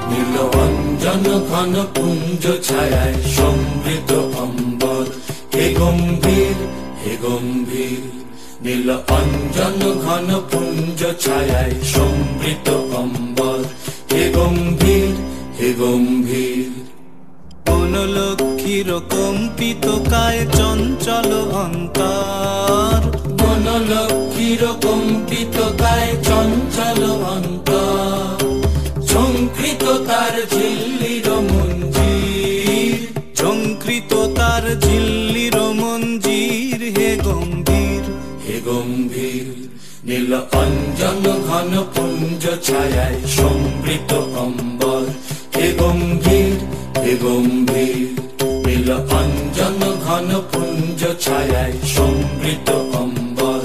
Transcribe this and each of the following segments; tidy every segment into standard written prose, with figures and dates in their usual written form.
নীল অঞ্জন ঘন পুঞ্জ ছায়ায় সমৃদ্ধ অম্বর, হে গম্ভীর হে গম্ভীর। নীল অঞ্জন ঘন পুঞ্জ ছায়ায় সমৃদ্ধ অম্বর, হে গম্ভীর হে গম্ভীর। বনলক্ষ্মীর কম্পিত কায় চঞ্চল অন্তর, বনলক্ষ্মীর কম্পিত কায় চঞ্চল অন্তর। ঝঙ্কৃত তার ঝিল্লির মঞ্জির, ঝঙ্কৃত তার ঝিল্লির মঞ্জির, হে গম্ভীর হে গম্ভীর। নীল অঞ্জন ঘন পুঞ্জ ছায়ায় সমৃদ্ধ অম্বর, হে গম্ভীর হে গম্ভীর। নীল অঞ্জন ঘন পুঞ্জ ছায়ায় সমৃদ্ধ অম্বর।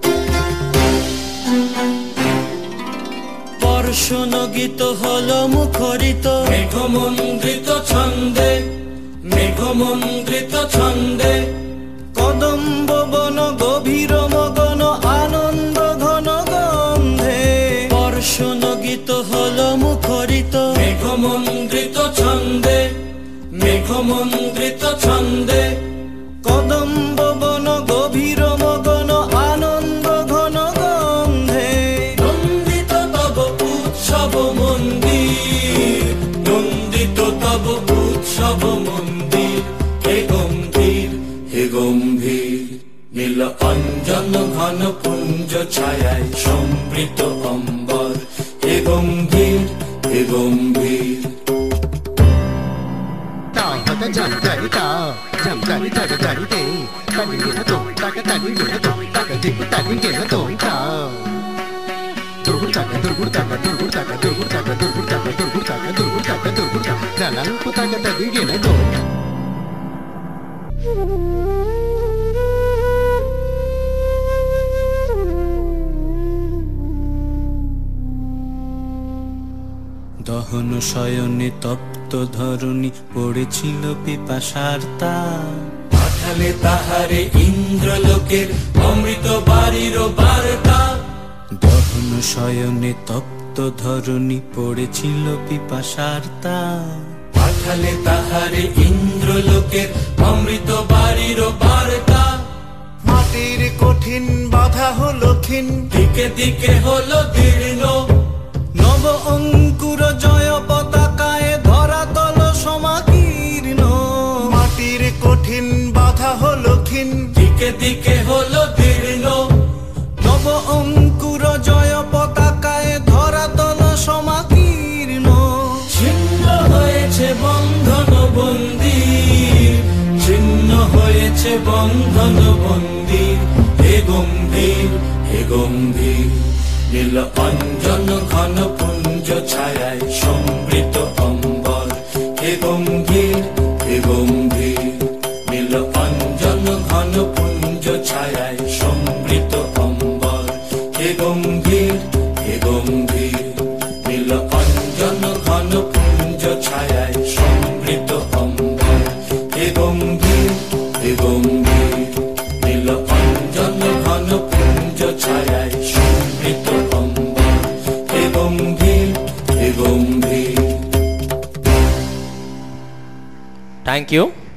বর্ষণ গীত হল মুখরিত মেঘমন্দ্রিত ছন্দে, মেঘমন্দ্রিত ছন্দে। কদম্ব বন গভীর মগন আনন্দ ঘন গন্ধে। বর্ষণ গীত হল মুখরিত মেঘমন্দ্রিত ছন্দে, মেঘমন্দ্রিত ছন্দে। কদম্ব বন গভীর মগন আনন্দ ঘন গন্ধে। নন্দিত তব উৎসব মন্দির, নন্দিত তব উৎসব মন্দির, হে গম্ভীর হে গম্ভীর। নীল অঞ্জন ঘন পুঞ্জ ছায়ায় সমৃদ্ধ অম্বর, হে গম্ভীর হে গম্ভীর। দহন শয়নে তপ্ত ধরণী পড়েছিল পিপাসার্তা। পাঠালে তাহারে ইন্দ্রলোকের অমৃত বাড়ির বার্তা। দহন শয়নে তপ্ত ধরণী পড়েছিল পিপাসার্তা। পাঠালে তাহারে ইন্দ্রলোকের অমৃত বাড়ির বার্তা। মাটির কঠিন বাধা হলো ক্ষীণ, দিকে দিকে হলো দীর্ণ। নব অঙ্কুর জয় পতাকায় ধরাতল সমাকীর্ণ। মাটির কঠিন বাধা হলো ক্ষীণ, দিকে দিকে হলো দীর্ণ। নব অঙ্কুর জয় পতাকায় ধরাতল সমাকীর্ণ। ছিন্ন হয়েছে বন্ধন বন্দির, ছিন্ন হয়েছে বন্ধন বন্দির, হে গম্ভীর হে গম্ভীর। নীল অঞ্জন ঘন পুঞ্জ ছায়ায় সমৃদ্ধ অম্বর, হে গম্ভীর হে গম্ভীর। নীল অঞ্জন ঘন পুঞ্জ ছায়ায় সমৃদ্ধ অম্বর, হে গম্ভীর হে গম্ভীর। নীল অঞ্জন ঘন পুঞ্জ ছায়ায় সমৃদ্ধ অম্বর, হে গম্ভীর হে গম্ভীর। নীল অঞ্জন ঘন পুঞ্জ ছায়ায় সমৃদ্ধ অম্বর, হে গম্ভীর হে গম্ভীর। Thank you.